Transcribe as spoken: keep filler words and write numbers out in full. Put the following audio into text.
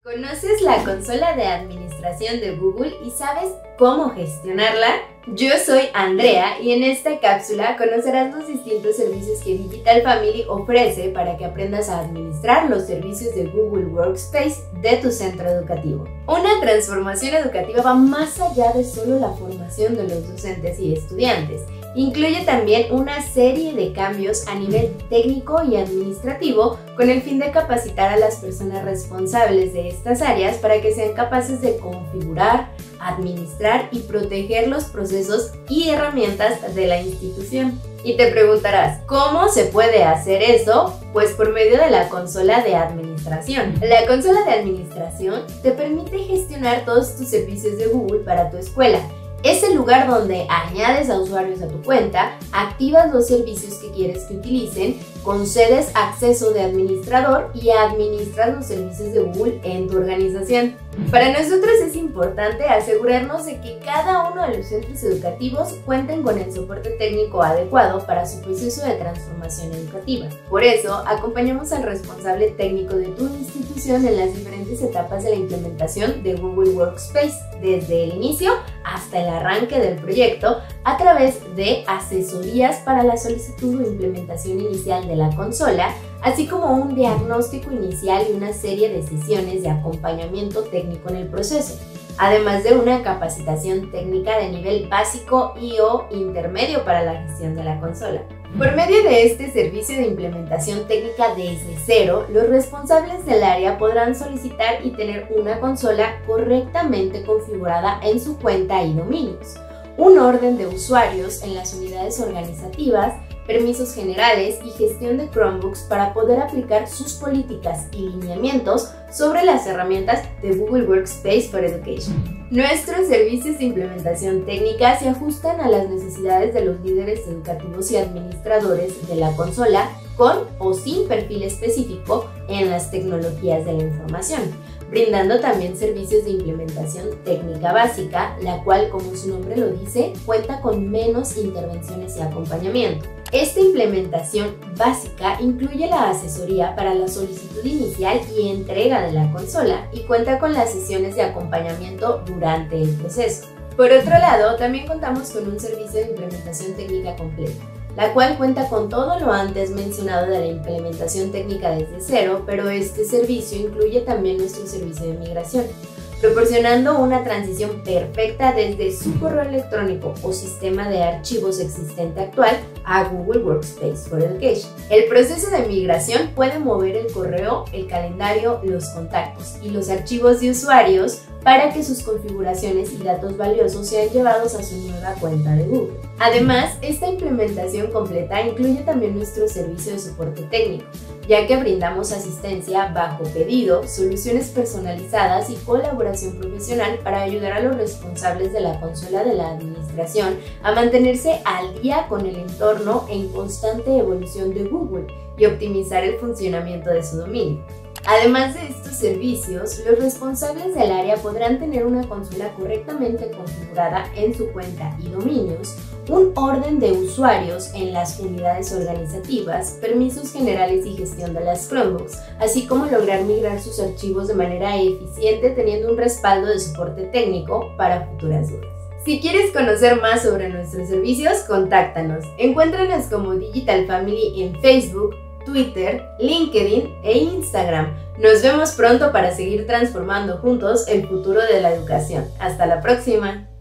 ¿Conoces la consola de administración de Google y sabes cómo gestionarla? Yo soy Andrea y en esta cápsula conocerás los distintos servicios que Digital Family ofrece para que aprendas a administrar los servicios de Google Workspace de tu centro educativo. Una transformación educativa va más allá de solo la formación de los docentes y estudiantes. Incluye también una serie de cambios a nivel técnico y administrativo con el fin de capacitar a las personas responsables de estas áreas para que sean capaces de configurar, administrar y proteger los procesos y herramientas de la institución. Y te preguntarás, ¿cómo se puede hacer eso? Pues por medio de la consola de administración. La consola de administración te permite gestionar todos tus servicios de Google para tu escuela. Es el lugar donde añades a usuarios a tu cuenta, activas los servicios que quieres que utilicen, concedes acceso de administrador y administras los servicios de Google en tu organización. Para nosotros es importante asegurarnos de que cada uno de los centros educativos cuenten con el soporte técnico adecuado para su proceso de transformación educativa. Por eso, acompañamos al responsable técnico de tu institución en las diferentes etapas de la implementación de Google Workspace, desde el inicio hasta el arranque del proyecto, a través de asesorías para la solicitud o implementación inicial de la consola, así como un diagnóstico inicial y una serie de sesiones de acompañamiento técnico en el proceso, además de una capacitación técnica de nivel básico y o intermedio para la gestión de la consola. Por medio de este servicio de implementación técnica desde cero, los responsables del área podrán solicitar y tener una consola correctamente configurada en su cuenta y dominios, un orden de usuarios en las unidades organizativas, permisos generales y gestión de Chromebooks para poder aplicar sus políticas y lineamientos sobre las herramientas de Google Workspace for Education. Nuestros servicios de implementación técnica se ajustan a las necesidades de los líderes educativos y administradores de la consola con o sin perfil específico en las tecnologías de la información, brindando también servicios de implementación técnica básica, la cual, como su nombre lo dice, cuenta con menos intervenciones y acompañamiento. Esta implementación básica incluye la asesoría para la solicitud inicial y entrega de la consola y cuenta con las sesiones de acompañamiento durante el proceso. Por otro lado, también contamos con un servicio de implementación técnica completa, la cual cuenta con todo lo antes mencionado de la implementación técnica desde cero, pero este servicio incluye también nuestro servicio de migración, proporcionando una transición perfecta desde su correo electrónico o sistema de archivos existente actual a Google Workspace for Education. El proceso de migración puede mover el correo, el calendario, los contactos y los archivos de usuarios para que sus configuraciones y datos valiosos sean llevados a su nueva cuenta de Google. Además, esta implementación completa incluye también nuestro servicio de soporte técnico, ya que brindamos asistencia bajo pedido, soluciones personalizadas y colaboración profesional para ayudar a los responsables de la consola de la administración a mantenerse al día con el entorno en constante evolución de Google y optimizar el funcionamiento de su dominio. Además de estos servicios, los responsables del área podrán tener una consola correctamente configurada en su cuenta y dominios, un orden de usuarios en las unidades organizativas, permisos generales y gestión de las Chromebooks, así como lograr migrar sus archivos de manera eficiente teniendo un respaldo de soporte técnico para futuras dudas. Si quieres conocer más sobre nuestros servicios, contáctanos. Encuéntranos como Digital Family en Facebook, Twitter, LinkedIn e Instagram. Nos vemos pronto para seguir transformando juntos el futuro de la educación. ¡Hasta la próxima!